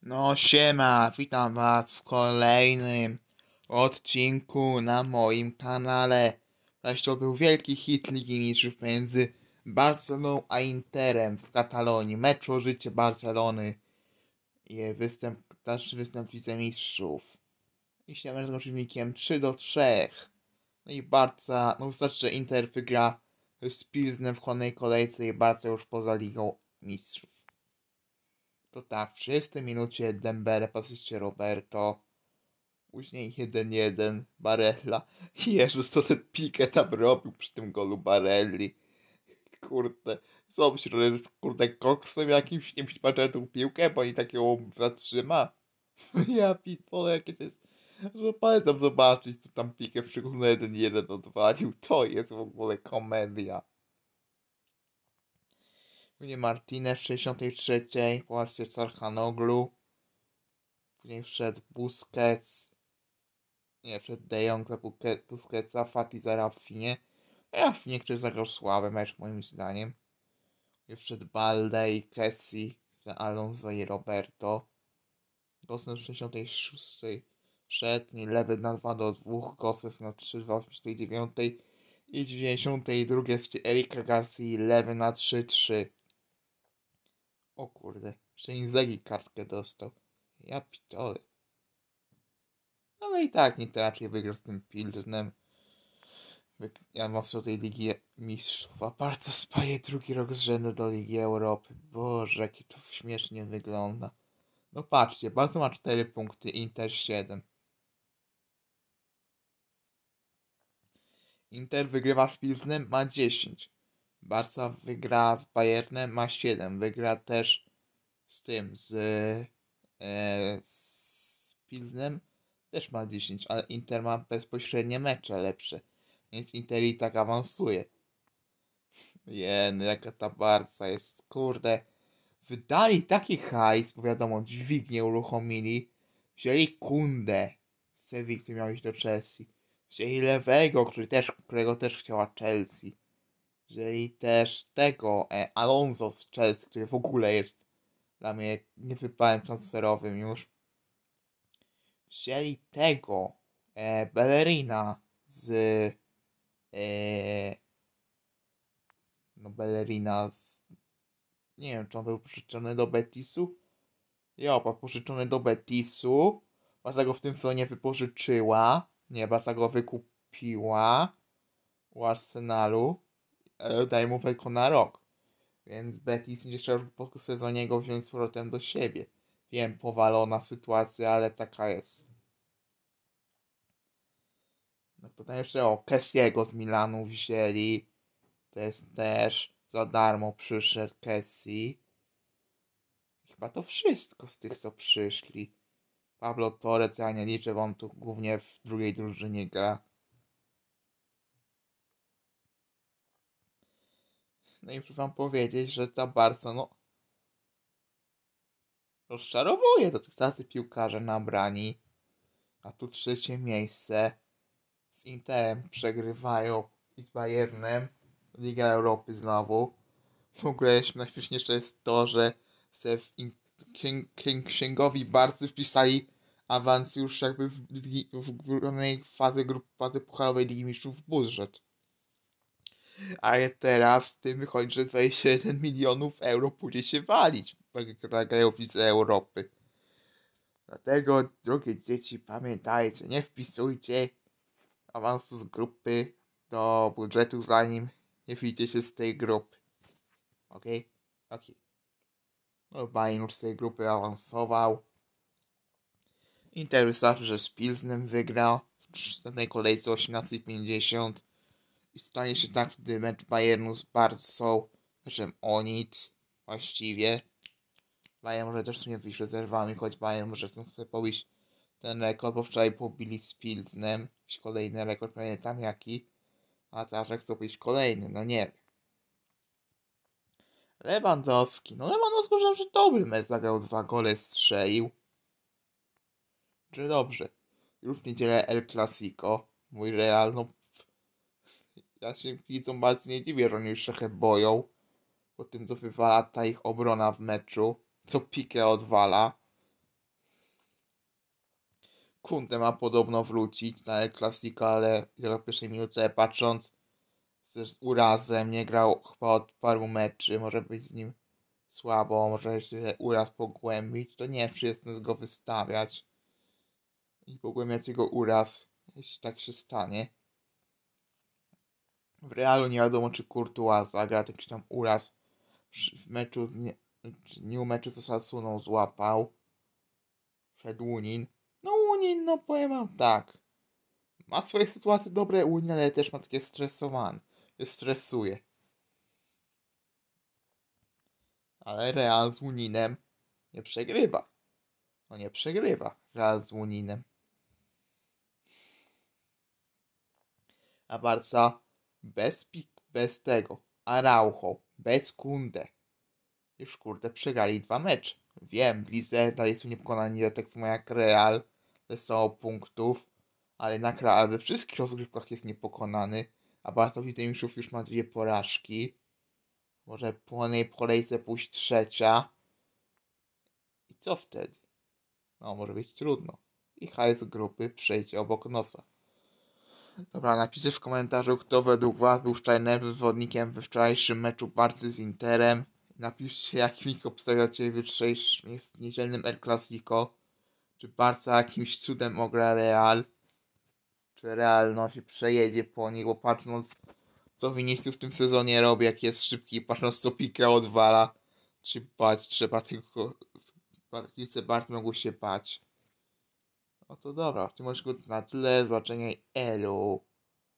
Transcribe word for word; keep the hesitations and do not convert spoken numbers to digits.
No siema, witam was w kolejnym odcinku na moim kanale. Wreszcie to był wielki hit Ligi Mistrzów między Barceloną a Interem w Katalonii. Mecz o życie Barcelony i występ, dalszy występ wicemistrzów. I się mecz z wynikiem trzy do trzech. No i Barca, no wystarczy, że Inter wygra z Pilsnem w kolejnej kolejce i Barca już poza Ligą Mistrzów. To tak, w trzydziestej minucie Dembele po asyście Roberto. Później jeden jeden Barella. Jezus, co ten Piqué tam robił przy tym golu Barelli. Kurde, co myślisz, że jest kurde koksem jakimś, nie wiem, tą piłkę, bo i tak ją zatrzyma? Ja pitole, jakie to jest... Że pamiętam zobaczyć, co tam Piqué w szczególnie jeden jeden odwalił. To jest w ogóle komedia. Później Martinez w sześćdziesiątej trzeciej po asyście Calhanoglu. Później wszedł Busquets. Nie, wszedł De Jong za Busquetsa, Fati za Raffinie. Raffinie, który zagrał słaby mecz moim zdaniem. I wszedł Balde i Kessi za Alonso i Roberto. Gosses w sześćdziesiątej szóstej wszedł, lewy na dwa do dwóch, Gosses na trzy dwa w sześćdziesiątej dziewiątej i w dziewięćdziesiątej drugiej Erika Garcia lewy na trzy trzy. O kurde, jeszcze Inzaghi kartkę dostał. Ja pitole. Ale i tak nikt raczej wygra z tym Pilsnem. Ja mocno tej Ligi Mistrzów, a Barca spaje drugi rok z rzędu do Ligi Europy. Boże, jakie to śmiesznie wygląda. No patrzcie, Barca ma cztery punkty, Inter siedem. Inter wygrywa z Pilsnem, ma dziesięć. Barca wygra z Bayernem, ma siedem. Wygra też z tym, z, e, z Pilsnem, też ma dziesięć, ale Inter ma bezpośrednie mecze lepsze. Więc Inter i tak awansuje. Jen, jaka ta Barca jest, kurde. Wydali taki hajs, bo wiadomo, dźwignię uruchomili. Wzięli Kundę z Sevilla, który miał iść do Chelsea. Wzięli Lewego, który też, którego też chciała Chelsea. Wzięli też tego, e, Alonso z Chelsea, który w ogóle jest dla mnie niewypałem transferowym już. Wzięli tego, e, Bellerina z... E, no Bellerina z... Nie wiem, czy on był pożyczony do Betisu. Jopa, pożyczony do Betisu. Barca go w tym sezonie wypożyczyła. Nie, Barca go wykupiła u Arsenalu. Ale daje mu tylko na rok. Więc Betis nie chciał już po sezonie go wziąć z powrotem do siebie. Wiem, powalona sytuacja, ale taka jest. No to tam jeszcze o Kessiego z Milanu wzięli. To jest też za darmo przyszedł Kessi. Chyba to wszystko z tych, co przyszli. Pablo Torres, ja nie liczę, bo on tu głównie w drugiej drużynie gra. No i muszę wam powiedzieć, że ta Barca, no... rozczarowuje do tych tacy piłkarze nabrani. A tu trzecie miejsce. Z Interem przegrywają i z Bayernem. Liga Europy znowu. W ogóle najśmieszniejsze jest to, że se w in- king, king, księgowi Barcy wpisali awans już jakby w, w, w fazy, grup, fazy pucharowej Ligi Mistrzów w budżet. Ale teraz z tym wychodzi, że dwadzieścia jeden milionów euro pójdzie się walić grają w Lidze Europy. Dlatego, drogie dzieci, pamiętajcie, nie wpisujcie awansu z grupy do budżetu, zanim nie wyjdzie się z tej grupy. Okej? Okay? Okej. Okay. No, Bayern już z tej grupy awansował. Inter wystarczy, że z Pilsnem wygrał w następnej kolejce osiemnastej pięćdziesiąt i stanie się tak wtedy mecz Bayernu z Barcą, zresztą o nic właściwie. Bayern może też w sumie wyjść rezerwami, choć Bayern może sobie pobić ten rekord, bo wczoraj pobili z Pilsnem. Jakiś kolejny rekord, pamiętam jaki. A teraz jak chcą pobić kolejny, no nie wiem. Lewandowski. No Lewandowski uważam, że dobry mecz zagrał, dwa gole strzelił. Czy dobrze. Już w niedzielę El Clasico. Mój Real, no... Ja się kibicom bardzo nie dziwię, że oni już trochę boją. Po tym, co wywala ta ich obrona w meczu. Co Piqué odwala. Kunde ma podobno wrócić na El Clasico, ale dopiero w pierwszej minucie patrząc z urazem, nie grał chyba od paru meczy, może być z nim słabo, może się uraz pogłębić, to nie wiem, czy jest sens go wystawiać i pogłębiać jego uraz, jeśli tak się stanie. W Realu nie wiadomo, czy Courtois zagra jakiś tam uraz w meczu, nie, nie meczu co Sassuną złapał. Przed Łunin. No Łunin, no powiem wam tak. Ma swoje sytuacje dobre Łunin, ale też ma takie stresowane. Się stresuje. Ale Real z Łuninem nie przegrywa. No nie przegrywa Real z Łuninem. A Barca bez pik, bez tego. Araujo, bez Kunde. Już kurde przegrali dwa mecze. Wiem, w lidze dalej są niepokonani tak samo jak Real. Ze sto punktów. Ale jednak Real we wszystkich rozgrywkach jest niepokonany. A Barca w Lidze Mistrzów już ma dwie porażki. Może po pełnej kolejce pójść trzecia. I co wtedy? No, może być trudno. I hajs grupy przejdzie obok nosa. Dobra, napiszcie w komentarzu, kto według was był wczoraj najlepszym zawodnikiem we wczorajszym meczu Barcy z Interem. Napiszcie, jak wynik obstawiacie w w niedzielnym El Clasico. Czy Barca jakimś cudem ogra Real? Czy Real no, się przejedzie po nich, bo patrząc co Vinicius w tym sezonie robi, jak jest szybki, patrząc co Pique odwala, czy bać trzeba tylko kibice Barcy mogą się bać. No to dobra, w tym odcinku to na tyle, zobaczenia i elu.